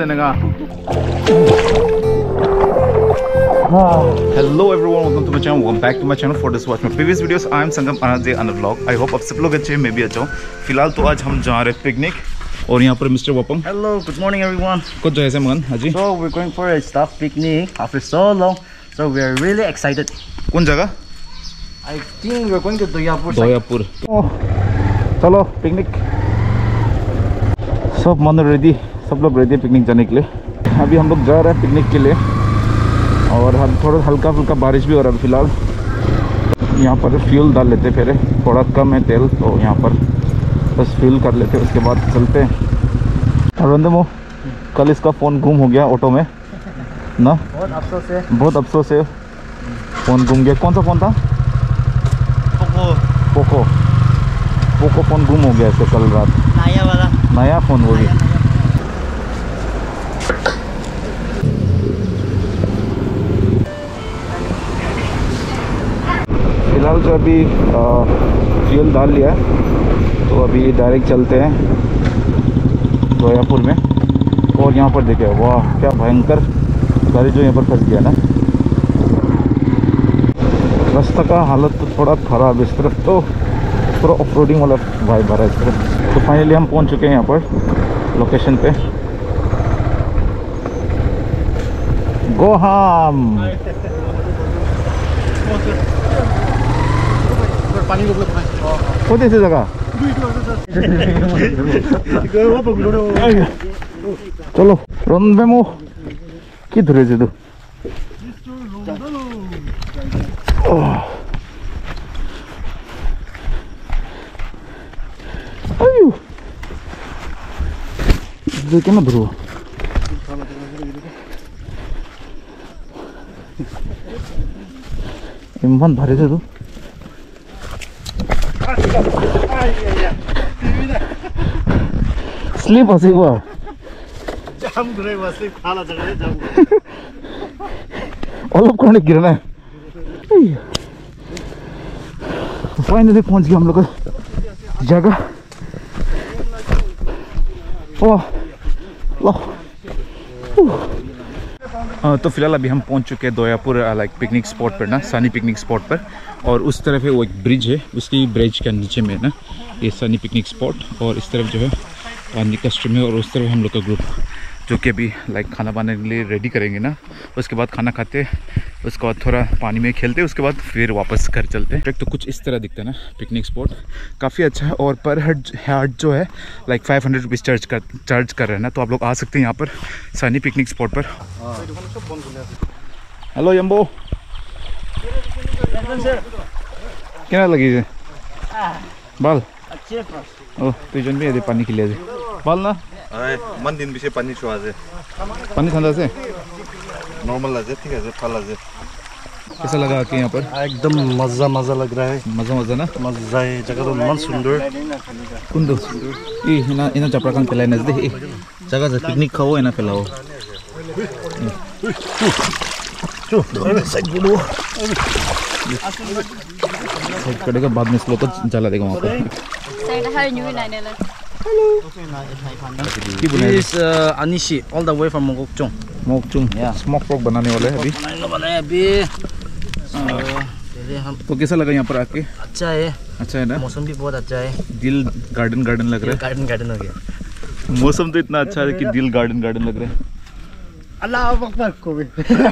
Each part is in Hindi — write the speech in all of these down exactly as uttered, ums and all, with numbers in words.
लेने का। Hello everyone, welcome to my channel, welcome back to my channel. For this watch my previous videos, I am Sangam Anand Anand vlog. I hope आप सब लोग अच्छे हैं, मैं भी अच्छा हूँ। फिलहाल तो आज हम जा रहे हैं पिकनिक और यहाँ पर mister Wapang. Hello, good morning everyone. कुछ जो ऐसे मगन हाजी। So we're going for a staff picnic after so long. So we are really excited. कौन जगह? I think we're going to Doyapur. दोयापुर। चलो पिकनिक। सब मन रेडी, सब लोग रेडी पिकनिक जाने के लिए। अभी हम लोग जा रहे हैं पिकनिक के लिए और हम थोड़ा हल्का फुल्का बारिश भी हो रहा है फिलहाल। यहाँ पर फ्यूल डाल लेते फिर, थोड़ा कम है तेल तो यहाँ पर बस फ्यूल कर लेते, उसके बाद चलते हैं। और बंदे मो कल इसका फ़ोन गुम हो गया ऑटो में ना, बहुत अफसोस है, बहुत अफसोस है, फ़ोन गुम गया। कौन सा फ़ोन था? पोको पोको पोको फ़ोन गुम हो गया इसका कल रात। नया वाला, नया फ़ोन वो भी। फिलहाल जो अभी फ्यूल डाल लिया है तो अभी डायरेक्ट चलते हैं दोयापुर में। और यहाँ पर देखिए, वाह क्या भयंकर गाड़ी जो यहाँ पर फंस गया ना। रास्ता का हालत तो थोड़ा खराब है इस तरफ, तो थोड़ा ऑफ रोडिंग वाला वाइब आ रहा है इस तरफ। तो फाइनली हम पहुँच चुके हैं यहाँ पर लोकेशन पे। गोहाम कौन सी जगह? चलो रन में मो कि धरे से तो अयो देखे ना ध्रुव इमान भरे थे तो स्लीप हसी हुआ जाम धरे बस खाला जगह जाम ऑलप करने गिरना है। फाइनली पहुंच गए हम लोग जगह। वाह तो फिलहाल अभी हम पहुंच चुके हैं दोयापुर लाइक पिकनिक स्पॉट पर ना, सनी पिकनिक स्पॉट पर। और उस तरफ है वो एक ब्रिज है, उसकी ब्रिज के नीचे में ना ये सनी पिकनिक स्पॉट, और इस तरफ जो है पानी का स्ट्रीम है। और उस तरफ हम लोग का ग्रुप जो कि अभी लाइक खाना बनाने के लिए रेडी करेंगे ना, उसके बाद खाना खाते, उसके बाद थोड़ा पानी में खेलते, उसके बाद फिर वापस घर चलते हैं। तो कुछ इस तरह दिखता है ना पिकनिक स्पॉट, काफ़ी अच्छा है। और पर हेड हेड जो है like five hundred rupees charge कर चार्ज कर रहे हैं ना, तो आप लोग आ सकते हैं यहाँ पर सनी पिकनिक स्पॉट पर। हेलो यम्बो, क्या लगी है बाल? ओ तुझन भी पानी खिले बाल ना मन दिन पिछे पानी छुआ जे पानी ठंडा से नॉर्मल है, ठीक है, फल है। कैसा लगा कि यहाँ पर? एकदम मजा मजा लग रहा है, मजा मजा ना, मजा है। जगह तो मन सुंदर कुंदो ई इना इना चपराkan पेलाई नजदे ई जगह से पिकनिक खाओ इना पेलाओ चो साइड बोलो साइड करेगा बाद में स्लो तो जला देगा वहाँ पर। Saya dah hari ni nak ni lah. This is uh, Anishi, all the way from Mokokchung. Mokokchung smoke pork बनाने वाले हैं अभी। बनाया अभी। पहले हम तो कैसा लगा यहाँ पर आके? अच्छा है, अच्छा है ना, मौसम भी बहुत अच्छा है, दिल गार्डन गार्डन लग रहा है। गार्डन गार्डन हो गया। मौसम तो इतना अच्छा है कि दिल गार्डन गार्डन लग रहा है। अल्लाह अकबर को भी।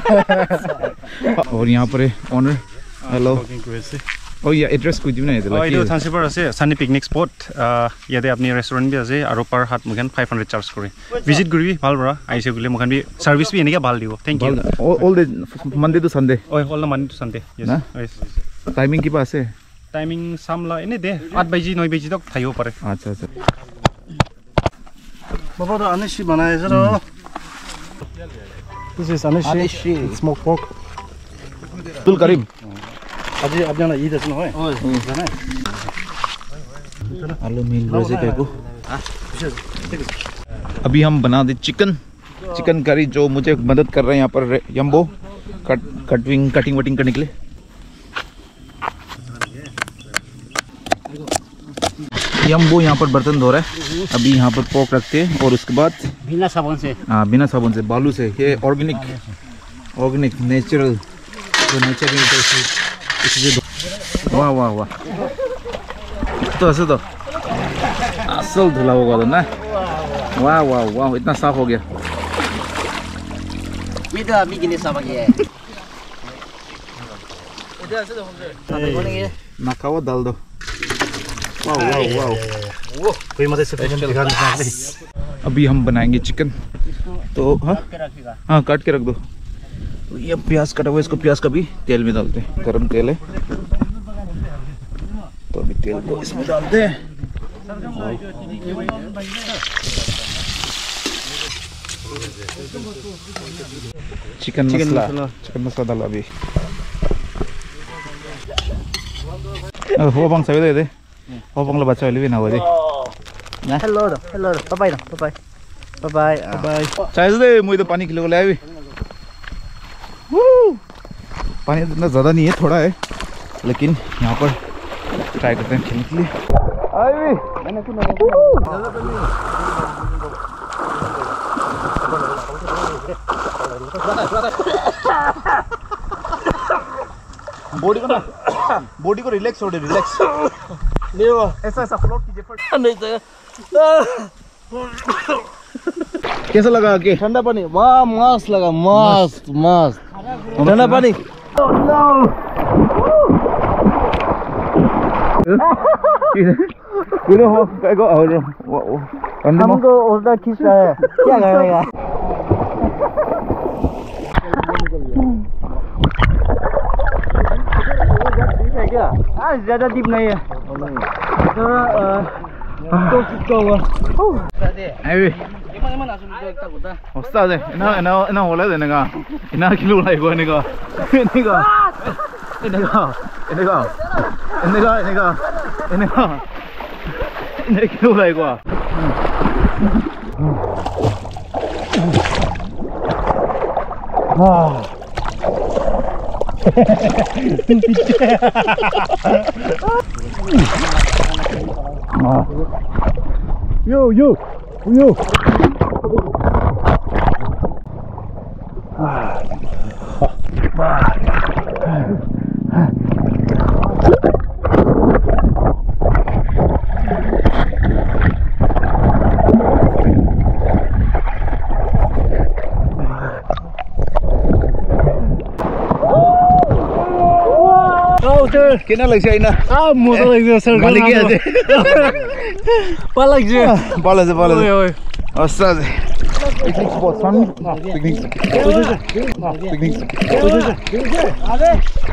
और यहाँ पर है ऑनर। हेलो ओ या एड्रेस कुछ भी नहीं है Oh, itu Thansipur ase Sunny picnic spot. Uh, yate apni restaurant bhi ase aro per hat mugan five hundred charge kore. Visit guri bhal bra. Aise gule mugan bhi service bhi enike bhal dibo. Thank you. all, all the Monday to Sunday Oh, all the Monday to Sunday. Yes. Na? Yes. Timing की पास है? Timing samla ene de eight baji nine baji tak thayo pare. अच्छा अच्छा बाबा तो अनिशी बनाए जरा। This is Anishi, smoked pork. तुल करीम अभी अब जाना इधर से ना है। ओए जाना है। आलू मिल रहे को। अभी हम बना दे चिकन चिकन करी, जो मुझे मदद कर रहे हैं यहाँ पर यम्बो कट कटिंग कटिंग वटिंग करने के लिए। ये हम वो यहाँ पर बर्तन धो रहे हैं। अभी यहाँ पर पोक रखते हैं और उसके बाद बिना साबुन से, हाँ बिना साबुन से, बालू से। ये ऑर्गेनिक ऑर्गेनिक नेचुरल जो नेचर इससे। वाह वाह वाह, तो ऐसे तो असल धुला होगा तो ना। वाह वाह वाह, इतना साफ हो गया। ये तो अभी के लिए सब है। नकावा डाल दो। वाह वाह वाह, वो कोई मत से अभी हम बनाएंगे चिकन। तो हाँ हाँ काट के रख दो। तो ये प्याज कटा हुआ, इसको प्याज का भी तेल में डालते हैं। गरम तेल है तो अभी तेल को इसमें डालते हैं। चिकन मसाला, चिकन मसाला डाला अभी। हो बंग सही दे, हो बंग लो बच्चा वाली भी ना हो दे। Hello hello bye bye bye bye bye. चाहिए दे मुझे तो पानी किलो ले अभी। पानी इतना ज़्यादा नहीं है, थोड़ा है, लेकिन यहाँ पर ट्राई करते हैं खेलने के लिए। बॉडी को ना, बॉडी को रिलैक्स हो दे, रिलैक्स। ऐसा ऐसा फ्लोट कीजिए। नहीं तो कैसा लगा के? ठंडा पानी, वाह मस्त लगा, मस्त मस्त ठंडा पानी। हमको उल्टा खींच रहा है, क्या करेगा? क्या? हाँ ज़्यादा डीप नहीं है, तो किसका हुआ? Ustaz eh, ina ina ina hola de nega, ina kilo lai go nega, nega, nega, nega, nega, nega, nega, ina kilo lai go. Ah. Yo yo yo. Kena lagi saya ina. Ah, musuh lagi sir. Balik aja. Balik je. Balik aja, balik. Oi oi. Ustaz. Picnic spot, fun. Picnic. Picnic. अरे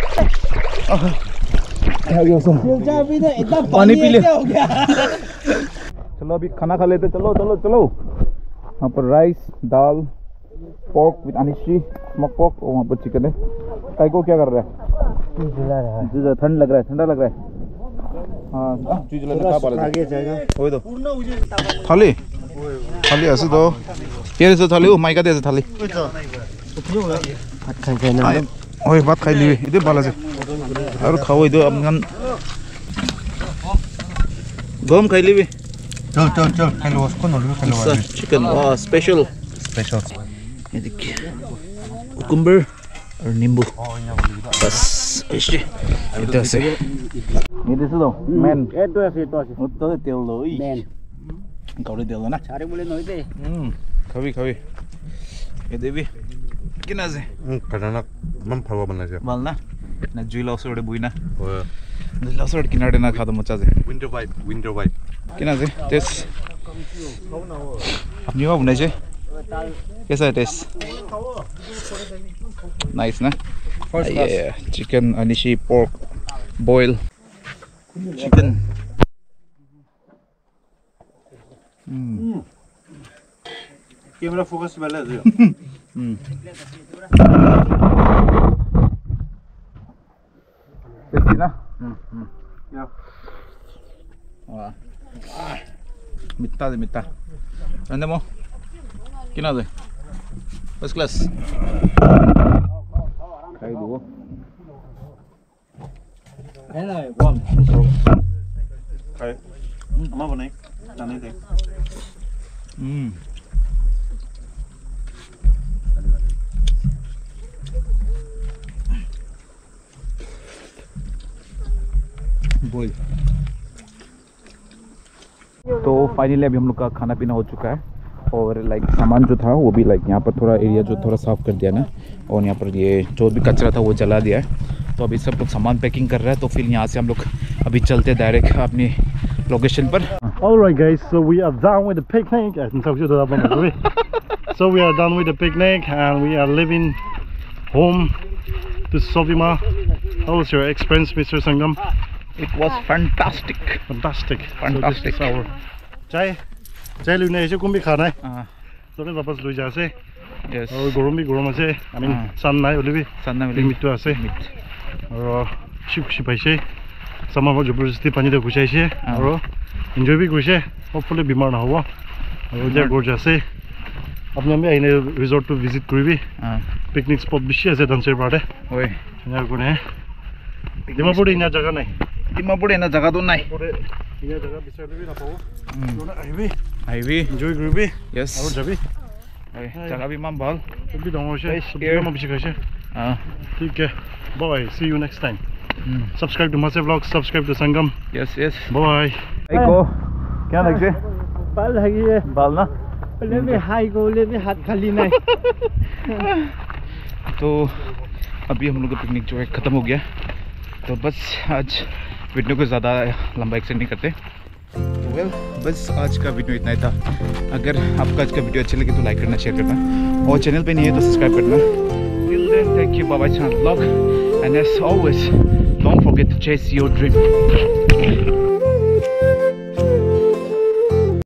क्या गया उसमें? इतना पानी पी ले। हो गया। चलो अभी खाना खा लेते। चलो चलो चलो। यहाँ पर राइस, दाल, pork with anishi, smoke pork, और वहाँ पर चिकन है। काय को क्या कर रहा है? है। ठंड लग रहा है, ठंडा लग रहा है। हाँ चीज लग रहा है। आगे जाएगा। वही तो। थाली, थाली ऐसे तो। ये ऐसे थाली, ओ माइक का ऐसे थाली। ओए बात खाई ली, इधर बाला से। और खाओ इधर अपना। गम खाई ली भी। चल चल चल हेलो उसको नॉर्मल हेलो चिकन वाह स्पेशल स्पेशल। ये देखिए कुकुम्बर और नींबू बस ऐसे इधर से ये देखो लो man itu ya itu aja. उत्तर तेल लो Men. कौड़ी तेल लो ना Cari boleh noi deh. हम्म खावी खावी ये देवी किना से karena mam phawa bana je बाल ना ना जुइला उसोड़े बुई ना oh जुइला उसोड़े किनारे ना खा दो मचा से winter vibe winter vibe किना से टेस्ट अपनी वो बुने से कैसा है टेस्ट नाइस ना ये चिकन अनिशी pork boil chicken camera focus वाला है हम्म टेस्टी ना हम्म या वाह मिट्टा दे मिट्टा अंदर मो किना दे फर्स्ट क्लास खाई दो Enak, bom. खाए अम्मा बनाई जाने थे हम्म बोल। तो फाइनली अभी हम लोग का खाना पीना हो चुका है और लाइक सामान जो था वो भी लाइक यहाँ पर थोड़ा एरिया जो थोड़ा साफ़ कर दिया ना, और यहाँ पर ये जो भी कचरा था वो जला दिया है। तो अभी सब लोग सामान पैकिंग कर रहा है, तो फिर यहाँ से हम लोग अभी चलते डायरेक्ट अपनी लोकेशन पर। Alright guys, so we are done with the picnic. So we are done with the picnic and we are leaving home to Sovima. How was your experience, Mister Sangam? It was fantastic. Fantastic. Fantastic. So this is our chai. Chai lune aise kum bhi khana hai. Ah, So then wapas lui ja ase. yes. Aur gorom bhi gorom ase. I mean Ah. sun nai ole bhi. Sanna Limit to ase. Aur shi khushi paise. Sama mo jabarjasti pani de khushi aise. Ah. Aur enjoy bhi khushi. Hopefully bimar na hobo. Aur ja gorge ase. Apne ami aine resort to visit koribi. Ah, Picnic spot bishi ase Dhansir pade. oi. Ina kone. Dimapur ina jaga nai. Dimapur ena jaga to nai. Pore ina jaga bisarle bhi na pao. Mm. Jona aibi. Highway. Enjoy koribi. Yes. Aur jabi. Oi, jaga bhi man bhal. Bhi dangor she. Nice Sabhi here. ma bishi khaise. Ah, ठीक है. Bye. See you next time. mm. Subscribe to Mase Vlogs. Subscribe to Sangam. yes, yes. Bye. Hey ko. क्या लग से? बाल लगी है बाल ना? ले भी हाई को ले भी हाथ खाली नहीं तो अभी हम लोग का पिकनिक जो है ख़त्म हो गया, तो बस आज वीडियो को ज़्यादा लंबा एक्सटेंड नहीं करते। तो वेल बस आज का वीडियो इतना ही था। अगर आपका आज का वीडियो अच्छा लगे तो लाइक करना, शेयर करना, और चैनल पे नहीं है तो सब्सक्राइब करना। Till then thank you, bye bye, vlog, and as always don't forget to chase your dream.